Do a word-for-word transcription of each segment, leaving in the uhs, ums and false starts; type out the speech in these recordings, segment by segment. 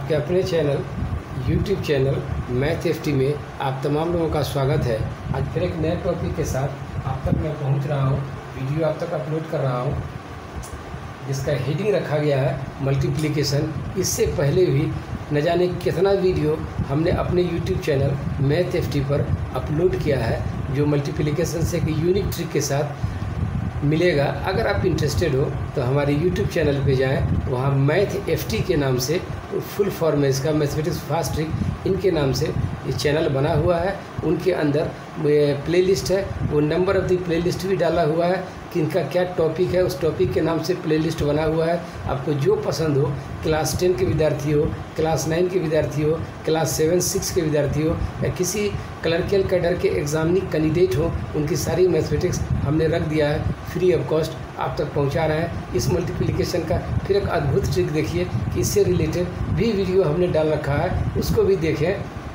आपके अपने channel YouTube channel math FT में आप तमाम लोगों का स्वागत है। आज फिर एक नए टॉपिक के साथ आप तक मैं पहुंच रहा हूं, वीडियो आप तक अपलोड कर रहा हूं, जिसका हेडिंग रखा गया है मल्टीप्लिकेशन। इससे पहले भी न जाने कितना वीडियो हमने अपने यूट्यूब चैनल मैथ एफटी पर अपलोड किया है, जो मल्टीप्लिकेशन से एक यूनिक ट्रिक के साथ मिलेगा। अगर आप इंटरेस्टेड हो तो हमारे यूट्यूब चैनल पे जाएं, वहाँ मैथ एफटी के नाम से फुल फॉर्म है इसका, मैथमेटिक्स फास्ट ट्रिक इनके नाम से ये चैनल बना हुआ है। उनके अंदर प्लेलिस्ट है, वो नंबर ऑफ़ द प्लेलिस्ट भी डाला हुआ है कि इनका क्या टॉपिक है, उस टॉपिक के नाम से प्लेलिस्ट बना हुआ है। आपको जो पसंद हो, क्लास टेन के विद्यार्थी हो, क्लास नाइन के विद्यार्थी हो, क्लास सेवन सिक्स के विद्यार्थी हो, या किसी क्लर्कियल कैडर के एग्जामिनी कैंडिडेट हो, उनकी सारी मैथमेटिक्स हमने रख दिया है फ्री ऑफ कॉस्ट आप तक पहुंचा रहे हैं। इस मल्टीप्लिकेशन का फिर एक अद्भुत ट्रिक देखिए कि इससे रिलेटेड भी वीडियो हमने डाल रखा है, उसको भी देखें।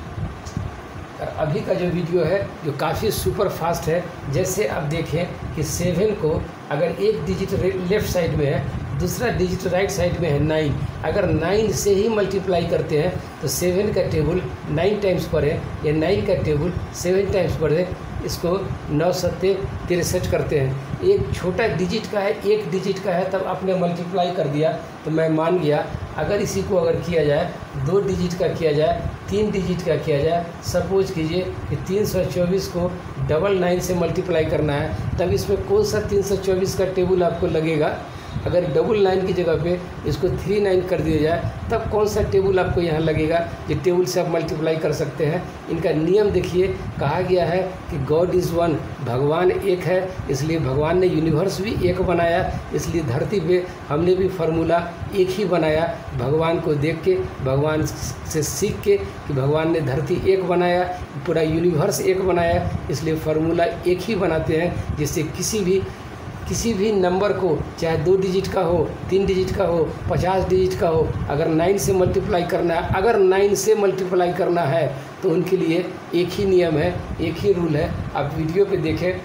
और अभी का जो वीडियो है जो काफ़ी सुपर फास्ट है, जैसे आप देखें कि सेवन को अगर एक डिजिट लेफ़्ट साइड में है, दूसरा डिजिट राइट साइड में है नाइन, अगर नाइन से ही मल्टीप्लाई करते हैं तो सेवन का टेबल नाइन टाइम्स पर है, या नाइन का टेबल सेवन टाइम्स पर है। इसको नौ सत्ते तिरसठ करते हैं। एक छोटा डिजिट का है, एक डिजिट का है, तब आपने मल्टीप्लाई कर दिया तो मैं मान गया। अगर इसी को अगर किया जाए, दो डिजिट का किया जाए, तीन डिजिट का किया जाए, सपोज कीजिए कि तीन सौ चौबीस को डबल नाइन से मल्टीप्लाई करना है, तब इसमें कौन सा तीन सौ चौबीस का टेबल आपको लगेगा। अगर डबल नाइन की जगह पे इसको थ्री नाइन कर दिया जाए, तब कौन सा टेबल आपको यहाँ लगेगा। ये टेबल से आप मल्टीप्लाई कर सकते हैं। इनका नियम देखिए, कहा गया है कि गॉड इज़ वन, भगवान एक है, इसलिए भगवान ने यूनिवर्स भी एक बनाया, इसलिए धरती पे हमने भी फार्मूला एक ही बनाया। भगवान को देख के, भगवान से सीख के कि भगवान ने धरती एक बनाया, पूरा यूनिवर्स एक बनाया, इसलिए फार्मूला एक ही बनाते हैं, जिससे किसी भी किसी भी नंबर को, चाहे दो डिजिट का हो, तीन डिजिट का हो, पचास डिजिट का हो, अगर नाइन से मल्टीप्लाई करना है अगर नाइन से मल्टीप्लाई करना है तो उनके लिए एक ही नियम है, एक ही रूल है। आप वीडियो पे देखें,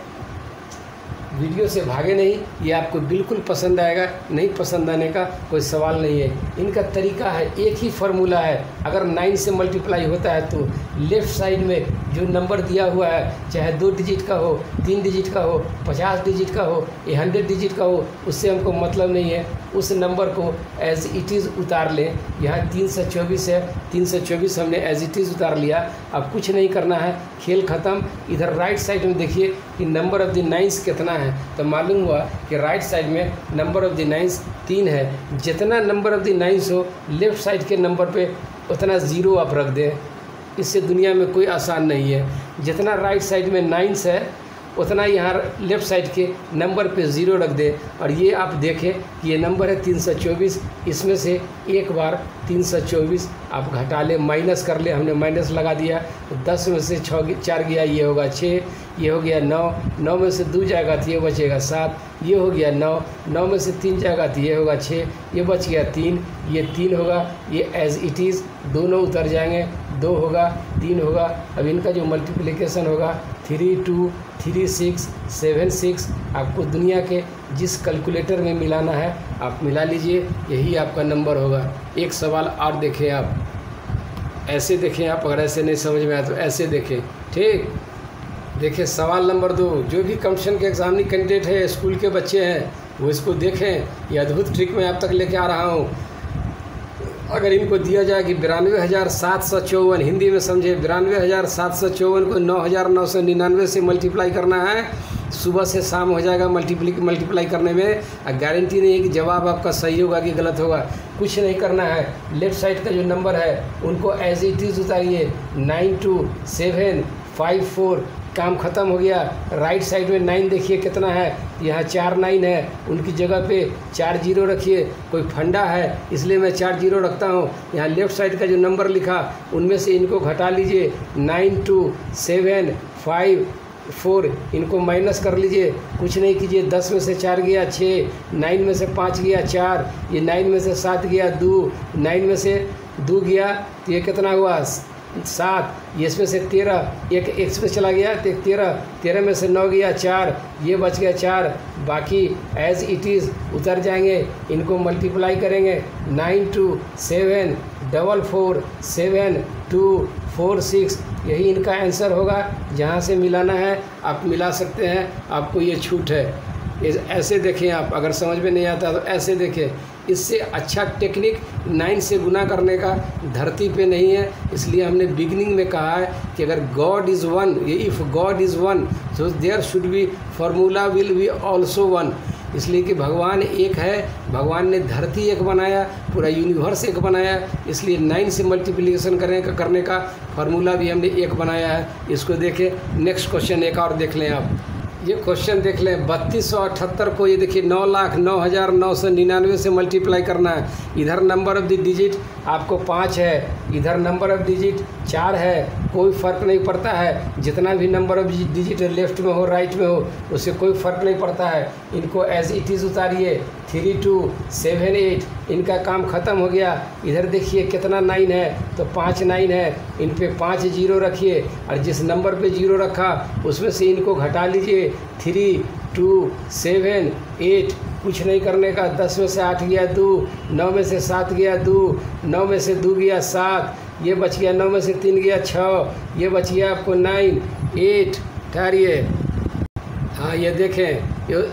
वीडियो से भागे नहीं, ये आपको बिल्कुल पसंद आएगा। नहीं पसंद आने का कोई सवाल नहीं है। इनका तरीका है, एक ही फार्मूला है। अगर नाइन से मल्टीप्लाई होता है तो लेफ़्ट साइड में जो नंबर दिया हुआ है, चाहे दो डिजिट का हो, तीन डिजिट का हो, पचास डिजिट का हो, या हंड्रेड डिजिट का हो, उससे हमको मतलब नहीं है। उस नंबर को एज इट इज़ उतार लें। यहाँ तीन सौ चौबीस है, तीन सौ चौबीस हमने एज इट इज़ उतार लिया। अब कुछ नहीं करना है, खेल ख़त्म। इधर राइट साइड में देखिए कि नंबर ऑफ़ द नाइन्स कितना है, तो मालूम हुआ कि राइट साइड में नंबर ऑफ़ द नाइन्स तीन है। जितना नंबर ऑफ़ द नाइन्स हो, लेफ़्ट साइड के नंबर पे उतना ज़ीरो आप रख दें। इससे दुनिया में कोई आसान नहीं है। जितना राइट साइड में नाइन्स है, उतना यहाँ लेफ़्ट साइड के नंबर पे ज़ीरो रख दे। और ये आप देखें कि ये नंबर है तीन सौ चौबीस, इसमें से एक बार तीन सौ चौबीस आप घटा ले, माइनस कर ले। हमने माइनस लगा दिया, तो दस में से छः चार गया, ये होगा छः, ये हो गया नौ, नौ में से दो जाएगा तो ये बचेगा सात, ये हो गया नौ, नौ में से तीन जाएगा तो ये होगा छः, ये बच गया तीन, ये तीन होगा, ये एज इट इज़ दोनों उतर जाएंगे, दो होगा, तीन होगा। अब इनका जो मल्टीप्लिकेशन होगा three two three six seven six, आपको दुनिया के जिस कैलकुलेटर में मिलाना है आप मिला लीजिए, यही आपका नंबर होगा। एक सवाल और देखें आप, ऐसे देखें आप, अगर ऐसे नहीं समझ में आया तो ऐसे देखें, ठीक। देखिए सवाल नंबर दो, जो भी कंपटीशन के एग्जामिनी कैंडिडेट है, स्कूल के बच्चे हैं, वो इसको देखें। ये अद्भुत ट्रिक मैं आप तक लेके आ रहा हूँ। अगर इनको दिया जाए कि बिरानवे हज़ार सात सौ चौवन, हिंदी में समझे, बिरानवे हज़ार सात सौ चौवन को नौ हज़ार नौ सौ निन्यानवे से मल्टीप्लाई करना है, सुबह से शाम हो जाएगा मल्टीप्ली मल्टीप्लाई करने में। गारंटी नहीं है कि जवाब आपका सही होगा कि गलत होगा। कुछ नहीं करना है, लेफ़्ट साइड का जो नंबर है उनको एज इट इज़ उतारिए, nine two seven five four, काम ख़त्म हो गया। राइट साइड में नाइन देखिए कितना है, यहाँ चार नाइन है, उनकी जगह पे चार जीरो रखिए। कोई फंडा है इसलिए मैं चार जीरो रखता हूँ। यहाँ लेफ़्ट साइड का जो नंबर लिखा उनमें से इनको घटा लीजिए, nine two seven five four, इनको माइनस कर लीजिए। कुछ नहीं कीजिए, दस में से चार गया छः, नाइन में से पाँच गया चार, ये नाइन में से सात गया दो, नाइन में से दो गया तो ये कितना हुआ सात, ये इसमें से तेरह, एक एक्स पे चला गया तो एक तेरह, तेरह में से नौ गया चार, ये बच गया चार, बाकी एज इट इज़ उतर जाएंगे। इनको मल्टीप्लाई करेंगे, nine two seven double four seven two four six, यही इनका आंसर होगा। जहाँ से मिलाना है आप मिला सकते हैं, आपको ये छूट है। ऐसे देखें आप, अगर समझ में नहीं आता तो ऐसे देखें। इससे अच्छा टेक्निक नाइन से गुना करने का धरती पे नहीं है। इसलिए हमने बिगिनिंग में कहा है कि अगर गॉड इज़ वन, ये इफ़ गॉड इज़ वन तो there should be formula will be also one. इसलिए कि भगवान एक है, भगवान ने धरती एक बनाया, पूरा यूनिवर्स एक बनाया, इसलिए नाइन से मल्टीप्लिकेशन करने का करने का फार्मूला भी हमने एक बनाया है। इसको देखें। नेक्स्ट क्वेश्चन एक और देख लें आप। ये क्वेश्चन देख लें। बत्तीस सौ अठहत्तर को ये देखिए नौ लाख नौ हज़ार नौ सौ निन्यानवे से मल्टीप्लाई करना है। इधर नंबर ऑफ द डिजिट आपको पाँच है, इधर नंबर ऑफ डिजिट चार है, कोई फ़र्क नहीं पड़ता है। जितना भी नंबर ऑफ डिजिट लेफ्ट में हो राइट में हो उससे कोई फ़र्क नहीं पड़ता है। इनको एज इट इज़ उतारिए। थ्री टू सेवन एट, इनका काम ख़त्म हो गया। इधर देखिए कितना नाइन है, तो पाँच नाइन है, इन पे पाँच जीरो रखिए और जिस नंबर पे जीरो रखा उसमें से इनको घटा लीजिए। थ्री टू सेवन एट, कुछ नहीं करने का। दस में से आठ गया दो, नौ में से सात गया दो, नौ में से दो गया सात, ये बच गया नौ में से तीन गया छः, ये बच गया आपको नाइन एट। ठहरिए, हाँ ये देखें, ये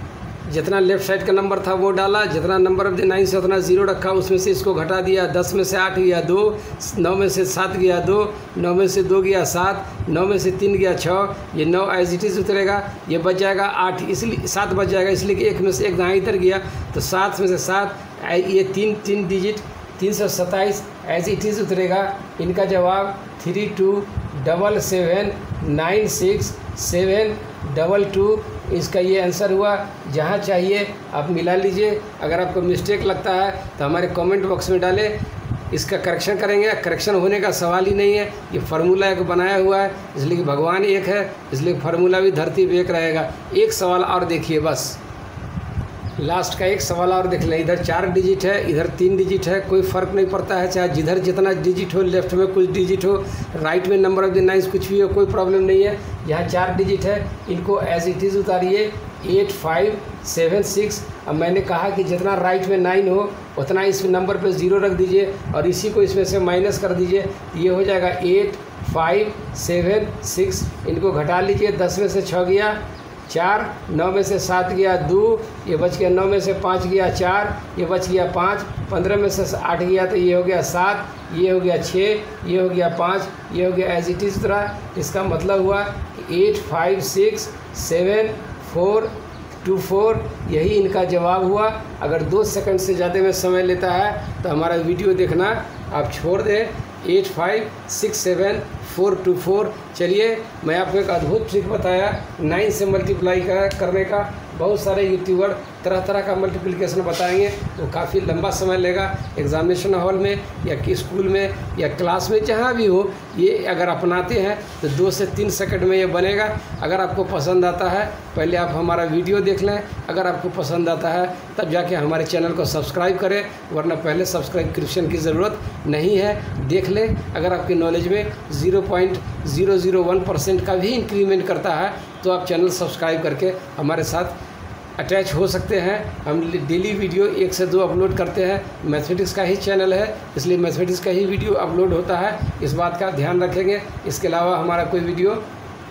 जितना लेफ्ट साइड का नंबर था वो डाला, जितना नंबर ऑफ द नाइन से उतना ज़ीरो रखा, उसमें से इसको घटा दिया। दस में से आठ गया दो, नौ में से सात गया दो, नौ में से दो गया सात, नौ में से तीन गया छः, ये नौ एज इट इज़ उतरेगा, ये बच जाएगा आठ, इसलिए सात बच जाएगा, इसलिए कि एक में से एक यहाँ इधर गया तो सात में से सात, ये तीन तीन डिजिट तीन सौ सत्ताईस एज इट इज़ उतरेगा। इनका जवाब three two double seven nine six seven double two, इसका ये आंसर हुआ। जहाँ चाहिए आप मिला लीजिए। अगर आपको मिस्टेक लगता है तो हमारे कमेंट बॉक्स में डालें, इसका करेक्शन करेंगे। करेक्शन होने का सवाल ही नहीं है, ये फार्मूला एक बनाया हुआ है, इसलिए भगवान एक है, इसलिए फार्मूला भी धरती पे एक रहेगा। एक सवाल और देखिए, बस लास्ट का एक सवाल और देख लें। इधर चार डिजिट है, इधर तीन डिजिट है, कोई फ़र्क नहीं पड़ता है, चाहे जिधर जितना डिजिट हो, लेफ्ट में कुछ डिजिट हो, राइट में नंबर ऑफ द नाइन्स कुछ भी हो, कोई प्रॉब्लम नहीं है। यहाँ चार डिजिट है, इनको एज इट इज़ उतारिए। एट फाइव सेवन सिक्स, अब मैंने कहा कि जितना राइट में नाइन हो उतना इस नंबर पे ज़ीरो रख दीजिए और इसी को इसमें से माइनस कर दीजिए, ये हो जाएगा एट फाइव सेवन सिक्स। इनको घटा लीजिए। दस में से छः गया चार, नौ में से सात गया दो, ये बच गया, नौ में से पाँच गया चार, ये बच गया पाँच, पंद्रह में से आठ गया तो ये हो गया सात, ये हो गया छः, ये हो गया पाँच, ये हो गया एज इट इज़ तरह। इसका मतलब हुआ कि eight five six seven four two four, यही इनका जवाब हुआ। अगर दो सेकंड से ज़्यादा में समय लेता है तो हमारा वीडियो देखना आप छोड़ दें। Eight five six seven four two four. चलिए मैं आपको एक अद्भुत ट्रिक बताया नाइन से मल्टीप्लाई करने का। बहुत सारे यूट्यूबर तरह तरह का मल्टीप्लिकेशन बताएंगे, तो काफ़ी लंबा समय लेगा। एग्जामिनेशन हॉल में या कि स्कूल में या क्लास में जहाँ भी हो, ये अगर अपनाते हैं तो दो से तीन सेकंड में ये बनेगा। अगर आपको पसंद आता है पहले आप हमारा वीडियो देख लें, अगर आपको पसंद आता है तब जाके हमारे चैनल को सब्सक्राइब करें, वरना पहले सब्सक्रिप्शन की ज़रूरत नहीं है। देख लें, अगर आपकी नॉलेज में zero point zero zero one percent का भी इंक्रीमेंट करता है तो आप चैनल सब्सक्राइब करके हमारे साथ अटैच हो सकते हैं। हम डेली वीडियो एक से दो अपलोड करते हैं। मैथमेटिक्स का ही चैनल है, इसलिए मैथमेटिक्स का ही वीडियो अपलोड होता है, इस बात का ध्यान रखेंगे। इसके अलावा हमारा कोई वीडियो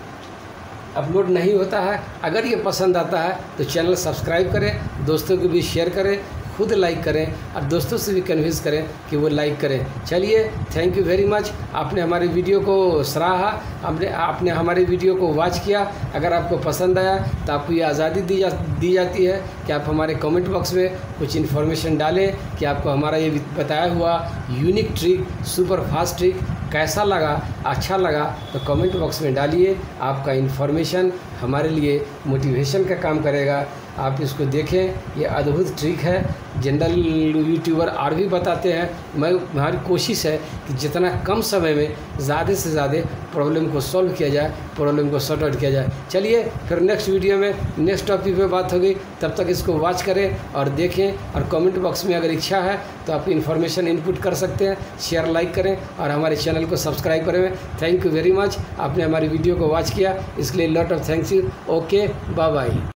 अपलोड नहीं होता है। अगर ये पसंद आता है तो चैनल सब्सक्राइब करें, दोस्तों को भी शेयर करें, खुद लाइक करें और दोस्तों से भी कन्विंस करें कि वो लाइक करें। चलिए, थैंक यू वेरी मच। आपने हमारे वीडियो को सराहा, हमने आपने हमारे वीडियो को वॉच किया। अगर आपको पसंद आया तो आपको ये आज़ादी दी जा दी जाती है कि आप हमारे कमेंट बॉक्स में कुछ इन्फॉर्मेशन डालें कि आपको हमारा ये बताया हुआ unique trick, super fast trick कैसा लगा, अच्छा लगा तो कमेंट बॉक्स में डालिए। आपका इन्फॉर्मेशन हमारे लिए मोटिवेशन का काम करेगा। आप इसको देखें, ये अद्भुत ट्रिक है। जनरल यूट्यूबर और भी बताते हैं। मैं हमारी कोशिश है कि जितना कम समय में ज़्यादा से ज़्यादा प्रॉब्लम को सॉल्व किया जाए, प्रॉब्लम को सॉर्ट आउट किया जाए। चलिए फिर नेक्स्ट वीडियो में नेक्स्ट टॉपिक पे बात होगी। तब तक इसको वॉच करें और देखें, और कमेंट बॉक्स में अगर इच्छा है तो आप इन्फॉर्मेशन इनपुट कर सकते हैं। शेयर लाइक करें और हमारे चैनल को सब्सक्राइब करें। Thank you very much. आपने हमारी वीडियो को वॉच किया, इसके लिए lot of thanks you. Okay, bye bye.